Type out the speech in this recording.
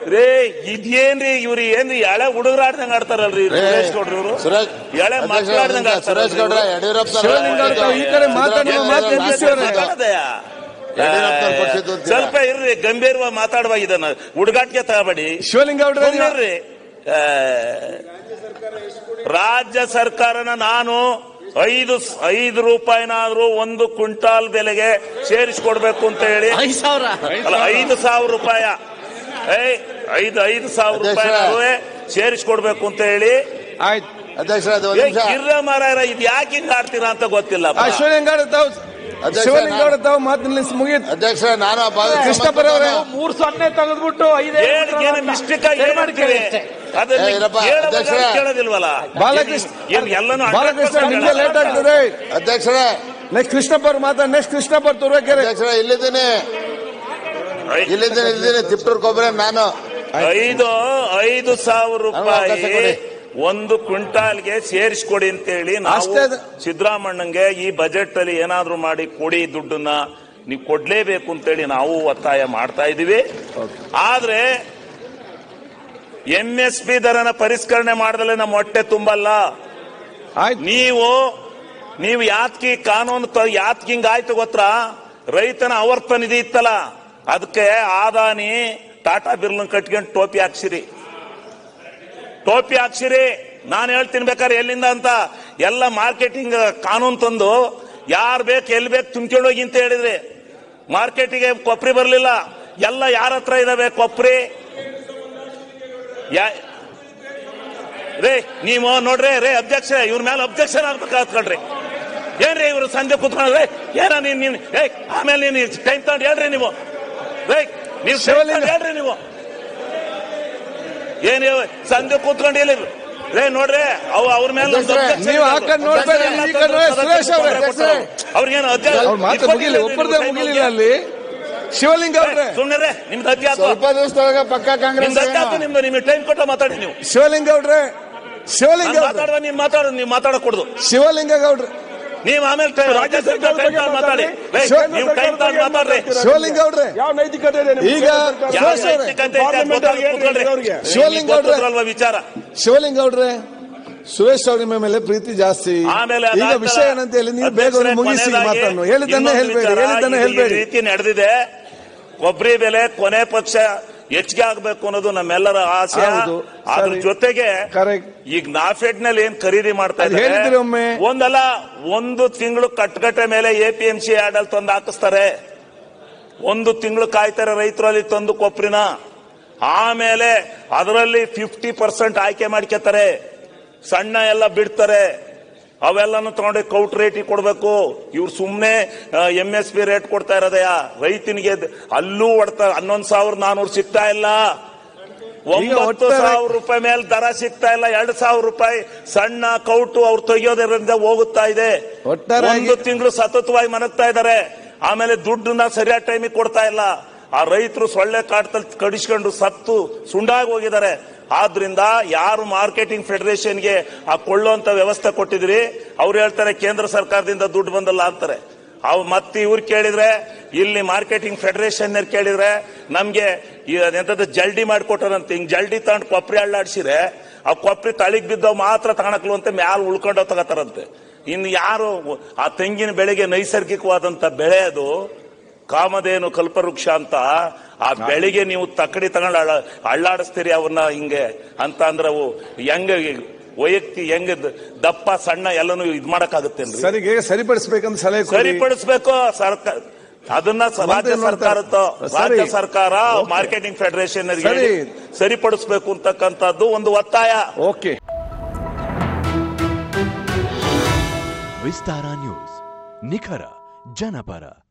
ರೇ ಇದೇನ್ರಿ ಇವ್ರು ಏನ್ರಿ ಎಳೆ ಹುಡುಗರಾಡ್ದಂಗ ಆಡ್ತಾರಲ್ರಿ ಸುರೇಶ್ ಗೌಡ್ರು ಇವರು ಎಳೆ ಮಕ್ಕಳಾಡ್ದಂಗ ಸುರೇಶ್ ಗೌಡ್ರ ಯಡಿಯೂರಪ್ಪ ಈ ಕಡೆ ಸ್ವಲ್ಪ ಇರ್ರಿ ಗಂಭೀರವಾಗಿ ಮಾತಾಡುವ ಇದನ್ನ ಹುಡುಗಾಟಿಗೆ ತಗಬೇಡಿ. ಶಿವಲಿಂಗ ಇರ್ರಿ ರಾಜ್ಯ ಸರ್ಕಾರನ ನಾನು 5 ರೂಪಾಯಿನಾದ್ರೂ 1 ಕ್ವಿಂಟಾಲ್ ಬೆಲೆಗೆ ಸೇರಿಸಿಕೊಡ್ಬೇಕು ಅಂತ ಹೇಳಿ 5,000 ರೂಪಾಯಿ 5,000 ರೂಪಾಯಿ ಸೇರಿಸಿಕೊಡ್ಬೇಕು ಅಂತ ಹೇಳಿ ಗಿರ್ರಮಾರ ಇದು ಯಾಕೆ ಹಿಂಗ ಆಡ್ತೀರಾ ಅಂತ ಗೊತ್ತಿಲ್ಲ. ಶಿವಲಿಂಗೌಡ ತಾವು ಮಾತು ಮುಗಿಯಿತು. ಅಧ್ಯಕ್ಷ ನಾನು ಕೃಷ್ಣಪ್ಪರ 3-0 ತೆಗೆದ್ಬಿಟ್ಟು ಮಿಸ್ಟೇಕ್ ಕೇಳೋದಿಲ್ವಲ್ಲ. ಬಾಲಕೃಷ್ಣ ನಿಮ್ಗೆ ಲೇಟ್ ಆಗ್ತದೆ ಅಧ್ಯಕ್ಷರೇ. ನೆಕ್ಸ್ಟ್ ಕೃಷ್ಣಪ್ಪ ಅವ್ರು ಮಾತಾಡಿ. ನೆಕ್ಸ್ಟ್ ಕೃಷ್ಣಪ್ಪ ತುರುವೇಕೆರೆ. ಅಧ್ಯಕ್ಷರೇ ಇಲ್ಲಿದ್ದೀನಿ ತಿಪ್ಟೂರ್ ಕೊಬ್ಬರಿ ನಾನು 5,000 ರೂಪಾಯಿ 1 ಕ್ವಿಂಟಾಲ್ಗೆ ಸೇರಿಸ್ಕೊಡಿ ಅಂತೇಳಿ ನಾವು ಸಿದ್ದರಾಮಣ್ಣಂಗೆ ಈ ಬಜೆಟ್ ಅಲ್ಲಿ ಏನಾದ್ರೂ ಮಾಡಿ ಕೊಡಿ, ದುಡ್ಡನ್ನ ನೀವು ಕೊಡ್ಲೇಬೇಕು ಅಂತೇಳಿ ನಾವು ಒತ್ತಾಯ ಮಾಡ್ತಾ ಇದೀವಿ. ಆದ್ರೆ MSP ದರನ ಪರಿಷ್ಕರಣೆ ಮಾಡದಲ್ಲೇ ನಮ್ಮ ಹೊಟ್ಟೆ ತುಂಬಲ್ಲ. ನೀವು ಯಾತ್ಕಿ ಕಾನೂನು ಯಾತ್ಕಿಂಗ್ ಆಯ್ತು ಗೊತ್ತಾ? ರೈತನ ಆವರ್ತ ನಿಧಿ ಇತ್ತಲ್ಲ, ಅದಕ್ಕೆ ಆದಾನಿ ಟಾಟಾ ಬಿರ್ಲನ್ ಕಟ್ಕೊಂಡು ಟೋಪಿ ಹಾಕ್ಸಿರಿ. ನಾನು ಹೇಳ್ತೀನಿ ಬೇಕಾದ್ರೆ ಎಲ್ಲಿಂದ ಅಂತ ಎಲ್ಲ ಮಾರ್ಕೆಟಿಂಗ್ ಕಾನೂನು ತಂದು ಯಾರು ಬೇಕು ಎಲ್ಲಿ ಬೇಕು ತುಂಬ್ಕೊಂಡೋಗಿ ಅಂತ ಹೇಳಿದ್ರಿ. ಮಾರ್ಕೆಟಿಗೆ ಕೊಪ್ರಿ ಬರಲಿಲ್ಲ. ಎಲ್ಲ ಯಾರ ಹತ್ರ ಇದಾವೆ ಕೊಪ್ರಿ? ರೇ ನೀವು ನೋಡ್ರಿ ರೇ ಅಧ್ಯಕ್ಷ, ಇವ್ರ ಮೇಲೆ ಅಬ್ಜೆಕ್ಷನ್ ಆಗ್ಬೇಕಾತ್ಕೊಳ್ರಿ. ಏನ್ರಿ ಇವ್ರು ಸಂಜೆ ಕುತ್ಕೊಂಡ್ರೆ ಏನ ನೀನ್ ಆಮೇಲೆ ನೀನು ಟೈಮ್ ತಗೊಂಡು ಹೇಳ್ರಿ ನೀವು. ನೀವು ಹೇಳ್ರಿ ನೀವು ಏನ್ ಸಂಜೆ ಕೂತ್ಕೊಂಡು ಹೇಳಿ ನೋಡ್ರಿ ಅವ್ರ ಮೇಲೆ ಅವ್ರಿಗೇನು ಮುಗಿಲಿಲ್ಲ ಅಲ್ಲಿ. ಶಿವಲಿಂಗ ಅವ್ರೆ ಸುಮ್ಮನೆ ನಿಮ್ದು ಅಜ್ಜಿ ಸ್ವಲ್ಪ ದಿವಸದೊಳಗೆ ಪಕ್ಕ ಕಾಂಗ್ರೆಸ್ ನಿಮ್ಗೆ ಟೈಮ್ ಕೊಟ್ಟ ಮಾತಾಡಿ ನೀವು. ಶಿವಲಿಂಗ ಅವ್ರೆ ಮಾತಾಡುವ ನೀವು ಮಾತಾಡಕೂಡದು. ಶಿವಲಿಂಗ ಗೌಡ್ರೆ ನೀವು ಆಮೇಲೆ ರಾಜ್ಯ ಸರ್ಕಾರ ಮಾತಾಡಿ. ನೀವು ಟೈಮ್ ತಗೊಂಡು ಮಾತಾಡ್ರಿ. ಶಿವಲಿಂಗ ಅವ್ರೆ ಯಾವ ನೈತಿಕತೆ ಇದೆ ಈಗ ಶಿವಲಿಂಗ ಅಲ್ವಾ ವಿಚಾರ? ಶಿವಲಿಂಗ ಅವ್ರೆ ಸುರೇಶ್ ಅವ್ರ ನಿಮ್ಮ ಮೇಲೆ ಪ್ರೀತಿ ಜಾಸ್ತಿ. ಆಮೇಲೆ ಈಗ ವಿಷಯ ಏನಂತ ಹೇಳಿ ನೀವು ಬೇಗ ಮುಗಿಸಿ ಮಾತನ್ನು ಹೇಳಿದ್ದನ್ನೇ ಹೇಳ್ಬೇಡಿ. ರೀತಿ ನಡೆದಿದೆ. ಕೊಬ್ಬರಿ ಬೆಲೆ ಕೊನೆ ಪಕ್ಷ ಹೆಚ್ಚಿಗೆ ಆಗ್ಬೇಕು ಅನ್ನೋದು ನಮ್ಮೆಲ್ಲರ ಆಸೆ. ಅದ್ರ ಜೊತೆಗೆ ಈಗ ನಾಫೆಡ್ ನಲ್ಲಿ ಏನ್ ಖರೀದಿ ಮಾಡ್ತಾ ಇದ್ದಾರೆ ಒಂದಲ್ಲ 1 ತಿಂಗಳು ಕಟ್ಟಗಟ್ಟೆ ಮೇಲೆ APMC ಯಾರ್ಡ್ ಅಲ್ಲಿ ತಂದು ಹಾಕಿಸ್ತಾರೆ. 1 ತಿಂಗಳು ಕಾಯ್ತಾರೆ ರೈತರು ಅಲ್ಲಿ ತಂದು ಕೊಬ್ಬರಿನ. ಆಮೇಲೆ ಅದರಲ್ಲಿ 50% ಆಯ್ಕೆ ಮಾಡ್ಕೊತಾರೆ. ಸಣ್ಣ ಎಲ್ಲ ಬಿಡ್ತಾರೆ. ಅವೆಲ್ಲನೂ ತಗೊಂಡು ಕೌಟ್ ರೇಟಿಗೆ ಕೊಡ್ಬೇಕು. ಇವ್ರು ಸುಮ್ನೆ MSP ರೇಟ್ ಕೊಡ್ತಾ ಇರೋದಯ್ಯ. ರೈತನಿಗೆ ಅಲ್ಲೂ ಹೊಡ್ತಾರೆ. 11,400 ಸಿಗ್ತಾ ಇಲ್ಲ. 9,000 ರೂಪಾಯಿ ಮೇಲೆ ದರ ಸಿಗ್ತಾ ಇಲ್ಲ. 2,000 ರೂಪಾಯಿ ಸಣ್ಣ ಕೌಟು ಅವ್ರು ತೆಗಿಯೋದ್ರಿಂದ ಹೋಗುತ್ತಾ ಇದೆ. 1 ತಿಂಗಳು ಸತತವಾಗಿ ಮನಗ್ತಾ ಇದ್ದಾರೆ. ಆಮೇಲೆ ದುಡ್ಡನ್ನ ಸರಿಯಾದ ಟೈಮಿಗೆ ಕೊಡ್ತಾ ಇಲ್ಲ. ಆ ರೈತರು ಸೊಳ್ಳೆ ಕಾಟದಲ್ಲಿ ಕಡಿಸ್ಕೊಂಡು ಸತ್ತು ಸುಂಡಾಗಿ ಹೋಗಿದ್ದಾರೆ. ಆದ್ರಿಂದ ಯಾರು ಮಾರ್ಕೆಟಿಂಗ್ ಫೆಡರೇಷನ್ಗೆ ಆ ಕೊಳ್ಳುವಂತ ವ್ಯವಸ್ಥೆ ಕೊಟ್ಟಿದ್ರಿ ಅವ್ರು ಹೇಳ್ತಾರೆ ಕೇಂದ್ರ ಸರ್ಕಾರದಿಂದ ದುಡ್ಡು ಬಂದಲ್ಲ ಅಂತಾರೆ. ಮತ್ತೆ ಇವ್ರು ಕೇಳಿದ್ರೆ ಇಲ್ಲಿ ಮಾರ್ಕೆಟಿಂಗ್ ಫೆಡರೇಷನ್ ಕೇಳಿದ್ರೆ ನಮ್ಗೆ ಎಂತದ್ದು ಜಲ್ಡಿ ಮಾಡಿಕೊಟ್ಟಾರಂತೆ. ಹಿಂಗ್ ಜಲ್ಡಿ ತಗೊಂಡು ಕೊಪ್ಪರಿ ಅಳ್ಳಾಡ್ಸಿರೆ ಆ ಕೊಪ್ಪರಿ ತಳಿಗ್ ಬಿದ್ದವ್ ಮಾತ್ರ ತಗೊಳಕ್ಲು ಅಂತ ಮ್ಯಾಲ ಉಳ್ಕೊಂಡು ತಗೋತಾರಂತೆ. ಇನ್ನು ಯಾರು ಆ ತೆಂಗಿನ ಬೆಳೆಗೆ ನೈಸರ್ಗಿಕವಾದಂತ ಬೆಳೆ ಅದು ಕಾಮಧೇನು ಕಲ್ಪವೃಕ್ಷ ಅಂತ. ಆ ಬೆಳೆಗೆ ನೀವು ತಕ್ಕಡಿ ತಗೊಂಡು ಅಳ್ಳಾಡಿಸ್ತೀರಿ ಅವನ್ನ ಹಿಂಗೆ ಅಂತ ಅಂದ್ರೆ ಅವು ಹೆಂಗ ಹೆಂಗ ದಪ್ಪ ಸಣ್ಣ ಎಲ್ಲನೂ ಇದ್ ಮಾಡಕ್ಕಾಗುತ್ತೇನ್ರಿ? ಸರಿಪಡಿಸ್ಬೇಕಂತ ಸಲಹೆ ಸರಿಪಡಿಸ್ಬೇಕು ಸರ್ಕಾರ. ಅದನ್ನ ರಾಜ್ಯ ಸರ್ಕಾರ ಮಾರ್ಕೆಟಿಂಗ್ ಫೆಡರೇಷನ್ ಸರಿಪಡಿಸ್ಬೇಕು ಅಂತಕ್ಕಂಥದ್ದು ಒಂದು ಒತ್ತಾಯ. ಓಕೆ. ವಿಸ್ತಾರ ನ್ಯೂಸ್, ನಿಖರ ಜನಪರ.